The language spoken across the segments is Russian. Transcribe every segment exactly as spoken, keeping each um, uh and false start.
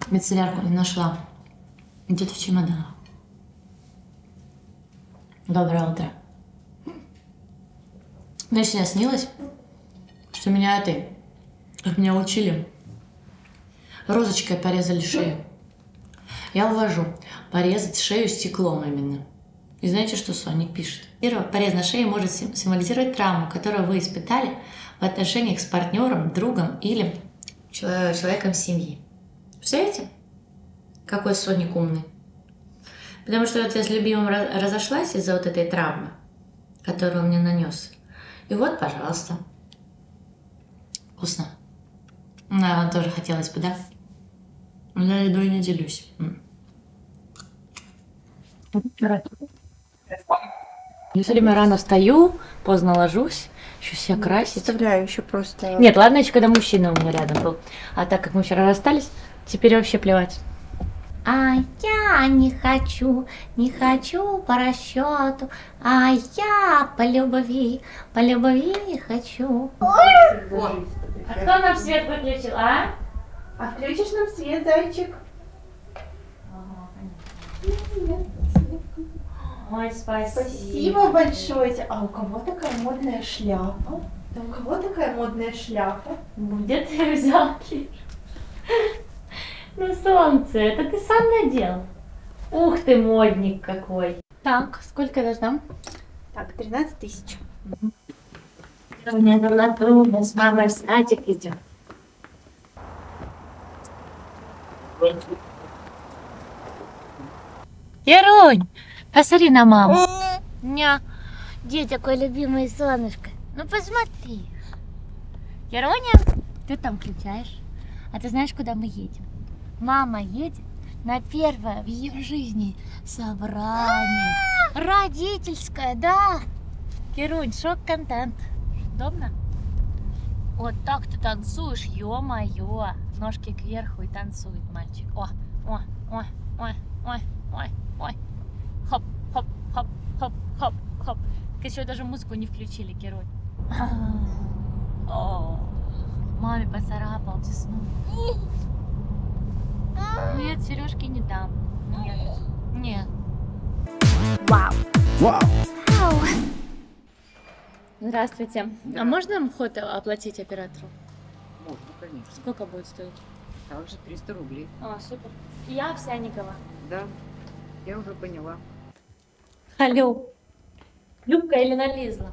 Мицеллярку не нашла. Где-то в чемоданах. Доброе утро. Мне сегодня снилось, что меня этой, как меня учили, розочкой порезали шею. Я увожу порезать шею стеклом именно. И знаете, что Соник пишет? Первый порез на шее может символизировать травму, которую вы испытали в отношениях с партнером, другом или человеком семьи. Представляете, какой Соник умный? Потому что вот я с любимым разошлась из-за вот этой травмы, которую он мне нанес. И вот, пожалуйста. Вкусно. Да, вам тоже хотелось бы, да? Я едой не делюсь. Я все время рано встаю, поздно ложусь, еще себя красить. Представляю, еще просто... Нет, ладно, еще когда мужчина у меня рядом был. А так как мы вчера расстались, теперь вообще плевать. А я не хочу, не хочу по расчету, а я по любви, по любви хочу. Вот. А кто нам свет выключил, а? А включишь нам свет, зайчик? Ой, спасибо. Спасибо большое. А у кого такая модная шляпа? Да у кого такая модная шляпа? Где ты ее взял, Кир? Ну, солнце, это ты сам надел. Ух ты, модник какой. Так, сколько я должна? Так, тринадцать тысяч. Мне нужно трудно, с мамой в садик идет. Герунь, посмотри на маму. Ня, где такое любимое солнышко? Ну посмотри. Геруня, ты там включаешь. А ты знаешь, куда мы едем? Мама едет на первое в ее жизни собрание. Родительское, да? Герунь, шок-контент. Удобно? Вот так ты танцуешь, ё-моё. Ножки кверху и танцует мальчик. О, о, ой, ой, ой, ой, ой. Хоп, хоп, хоп, хоп, хоп, хоп. Так еще даже музыку не включили, герой. О, маме поцарапал десну. Нет, сережки не дам. Нет, нет. Вау. Вау. Здравствуйте. Да. А можно нам вход оплатить оператору? Можно, конечно. Сколько будет стоить? Также триста рублей. А, супер. Я Овсянникова. Да, я уже поняла. Алло. Любка или нализла?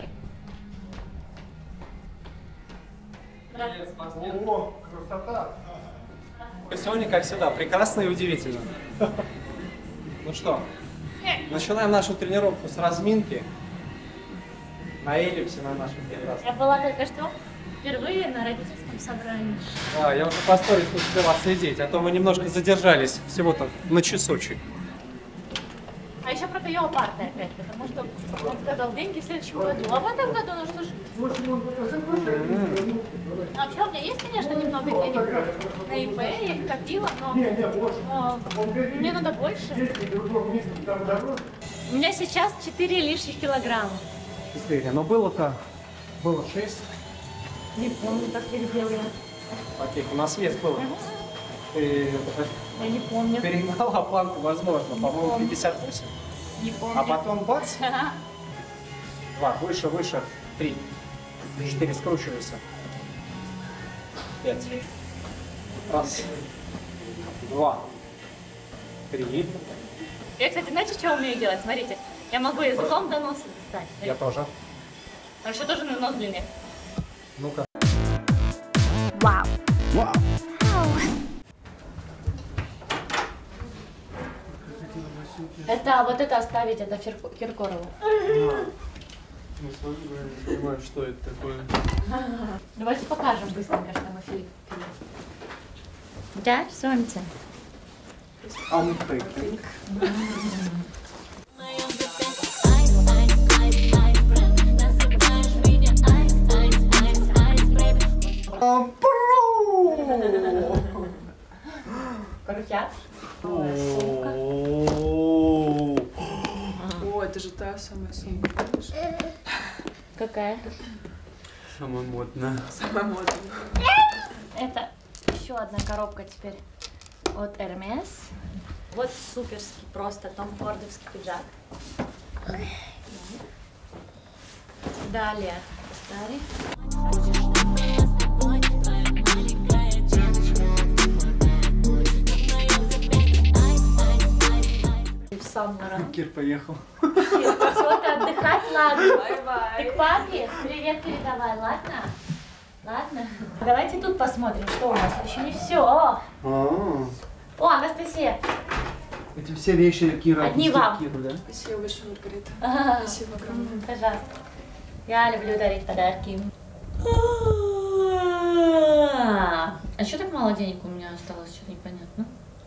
О, красота! Сегодня, как всегда, прекрасно и удивительно. Ну что, начинаем нашу тренировку с разминки на эллипсе на нашем прекрасном. Я была только что впервые на родительском собрании. Да, я уже по сторис успела следить, а то мы немножко задержались всего-то на часочек. А еще про леопарда опять, потому что он сказал деньги в следующем году. А в этом году, ну что ж... А вообще у меня есть, конечно, немного денег на ИП, я их копила, но, но мне надо больше. У меня сейчас четыре лишних килограмма. четыре, но было-то, было шесть. Не помню, как я их делала. Окей, у нас вес был. Ты Я не помню. перегнала планку, возможно, по-моему, пятьдесят восемь. Не помню. А потом бац, два, выше, выше, три, четыре, скручивайся, пять, раз, два, три. Я, кстати, знаете, что умею делать? Смотрите, я могу языком до носа достать. Я тоже. А еще тоже на нос длинный. Ну-ка. Вау. Вау. Это, вот это оставить, это Фир- Киркорова. Ну, смотри, я не понимаю, что это такое. Давайте покажем быстренько, что мы Филипп. Да, солнце. Ампейк. Крутят. О, это же та самая сумка. Какая? Самая модная. Самая модная. Это еще одна коробка теперь. от Hermes. Вот суперский просто Том Фордовский пиджак. Далее Старый. В Сан-Лоран. Кир поехал. Все, ты отдыхать, ладно. Ты к папе привет передавай, ладно? Ладно. Давайте тут посмотрим, что у нас. Еще не все. О, Анастасия. Эти все вещи Кира. Одни вам. Киру, да? Спасибо большое, Маргарита. А, Спасибо огромное. Пожалуйста. Я люблю дарить подарки. А что так мало денег у меня осталось? Что-то непонятно.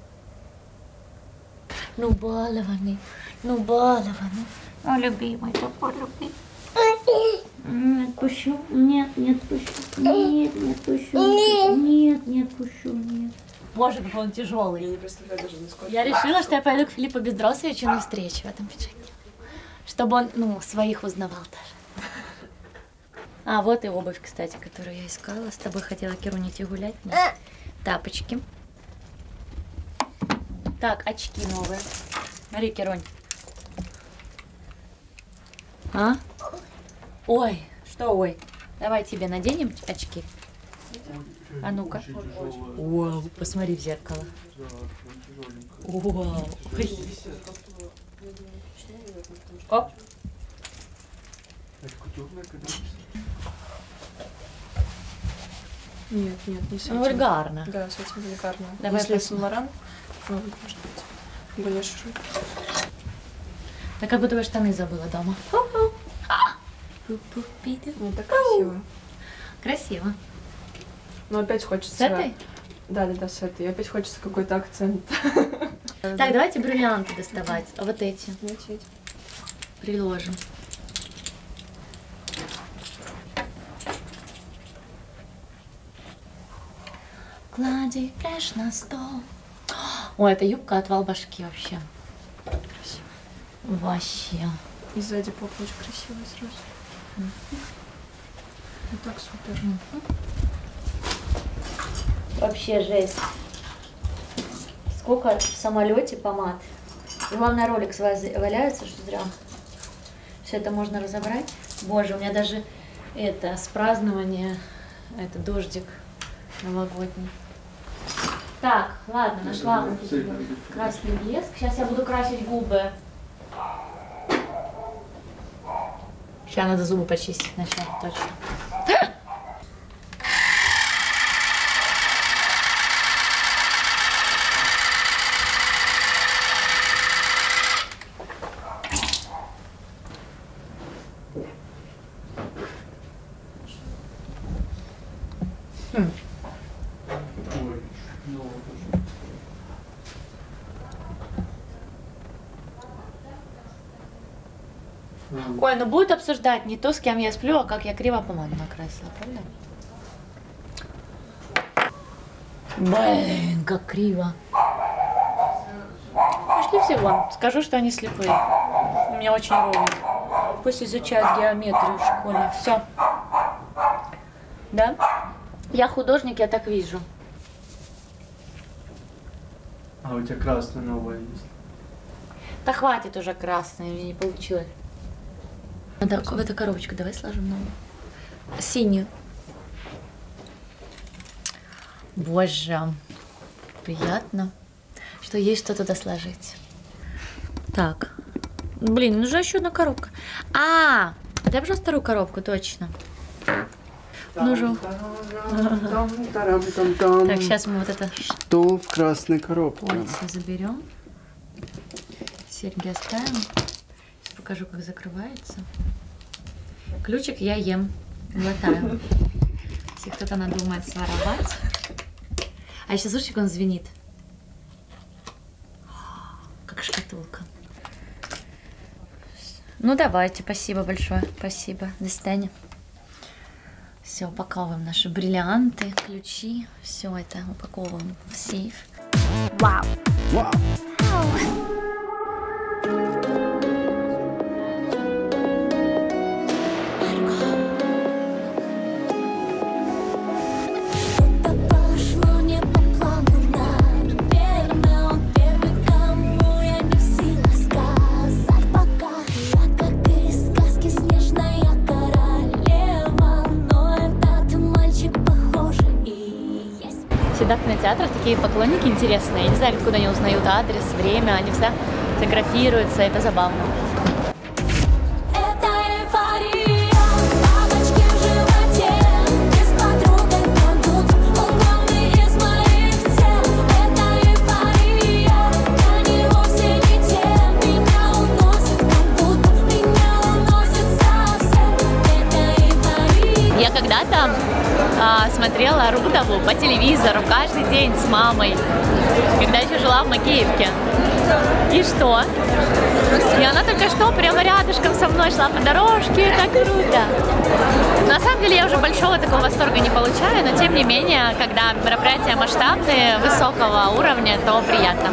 Ну, балованный. Ну, балованный. О, любимый, такой любимый. Не отпущу. Нет, не отпущу. Нет, не отпущу. Нет, не отпущу. Нет. Боже, какой он тяжелый. Я не представляю даже, насколько. Я решила, что я пойду к Филиппу Бездросовичу на встречу в этом пиджаке. Чтобы он, ну, своих узнавал даже. А, вот и обувь, кстати, которую я искала. С тобой хотела, Кирунь, идти гулять. Нет. Тапочки. Так, очки новые. Смотри, Кирунь. А? Ой, что ой? Давай тебе наденем очки. А ну-ка. Вау, посмотри в зеркало. Вау. Оп. Нет, нет, не с этим. Вульгарно. Да, с этим вульгарно. Давай Если посмотрим. Сан-Лоран, то, может быть, более широкий. Да как будто бы штаны забыла дома. Ну, так красиво. Красиво. Но опять хочется... С этой? Да, да, да, с этой. Опять хочется какой-то акцент. Так, давайте бриллианты доставать. А вот эти Начать. приложим. Клади кэш на стол. Ой, это юбка отвал башки вообще. Красиво. Вообще. И сзади попа очень красивая сразу. Ну так супер. Вообще жесть. Сколько в самолете помад. Главное, ролик валяется, что зря. Все это можно разобрать. Боже, у меня даже это с празднования, это дождик новогодний. Так, ладно, нашла вот этот вот красный блеск. Сейчас я буду красить губы. Сейчас надо зубы почистить сначала, точно. Ой, ну будет обсуждать не то, с кем я сплю, а как я криво помаду накрасила, правда? Блин, как криво. Пошли все вон. Скажу, что они слепые. У меня очень ровно. Пусть изучают геометрию в школе. Все. Да? Я художник, я так вижу. А у тебя красная новая есть. Да хватит уже красной, мне не получилось. Надо в эту коробочку давай сложим новую. Синюю. Боже, приятно, что есть что туда сложить. Так, блин, нужна еще одна коробка. А, дай, пожалуйста, вторую коробку, точно. Нужен. Так, сейчас мы вот это Что в красной коробке? кольца заберем. Серьги оставим. Сейчас покажу, как закрывается. Ключик я ем, глотаю. Если кто-то надумает своровать. А еще слушай, как он звенит. Как шкатулка. Ну давайте, спасибо большое. Спасибо. До свидания. Все, упаковываем наши бриллианты, ключи. Все это упаковываем в сейф. Вау! Вау! Что-то пошло не по плану на Всегда в кинотеатрах такие поклонники интересные. Я не знаю, откуда они узнают адрес, время. Они всегда фотографируются. Это забавно. Я когда-то а, смотрела Рудову по телевизору каждый день с мамой, когда еще жила в Макеевке. И что? И она только что прямо рядышком со мной шла по дорожке, это круто. На самом деле я уже большого такого восторга не получаю, но тем не менее, когда мероприятия масштабные, высокого уровня, то приятно.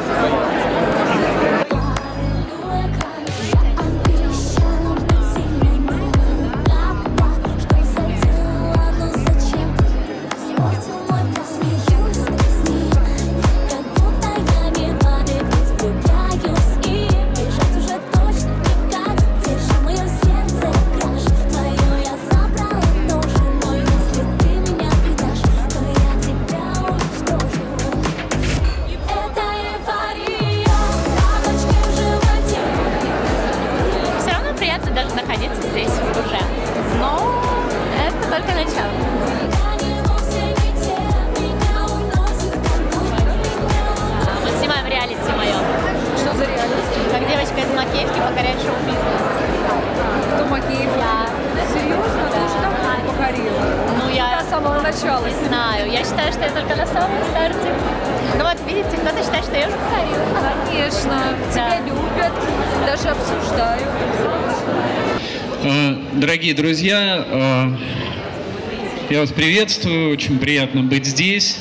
Даже находиться здесь уже. Но это только начало. Мы снимаем реалити мое. Что за реалити? Как девочка из Макеевки покоряет шоу-бизнес. Кто Макеев? Я. Серьезно? Да. Ты уже давно покорила? Ну, я с самого начала. Не знаю. Я считаю, что я только на самом старте. Ну вот, видите, кто-то считает, что я уже покорила. Конечно. Тебя любят, даже обсуждают. Дорогие друзья, я вас приветствую, очень приятно быть здесь.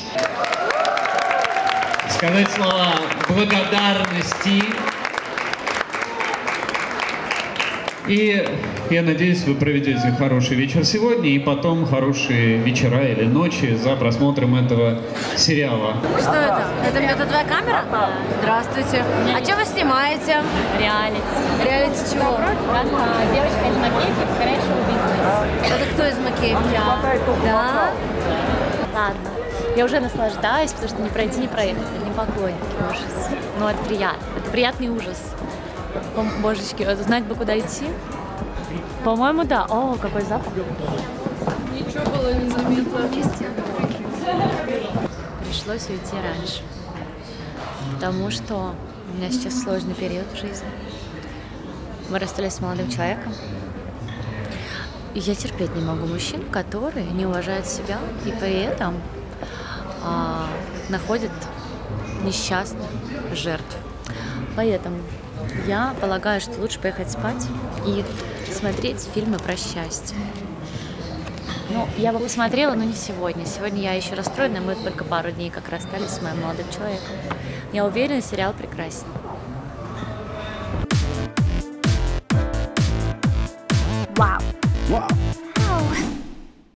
Сказать слова благодарности. И я надеюсь, вы проведете хороший вечер сегодня и потом хорошие вечера или ночи за просмотром этого сериала. Что это? Это, это твоя камера? Здравствуйте. А что вы снимаете? Реалити. Реалити чего? Как девочка из Макеевки покоряет шоу-бизнес. Это кто из Макеевки? Я. Да? Ладно. Я уже наслаждаюсь, потому что не пройти, не проехать. Не поклонники, ужас. Но это приятно. Это приятный ужас. О, божечки, знать бы, куда идти. По-моему, да. О, какой запах. Ничего было незаметно. Пришлось уйти раньше. Потому что у меня сейчас сложный период в жизни. Мы расстались с молодым человеком. И я терпеть не могу мужчин, которые не уважают себя и при этом а, находят несчастных жертв. Поэтому я полагаю, что лучше поехать спать и смотреть фильмы про счастье. Ну, я бы посмотрела, но не сегодня. Сегодня я еще расстроена, мы только пару дней как расстались с моим молодым человеком. Я уверена, сериал прекрасен. Вау. Wow.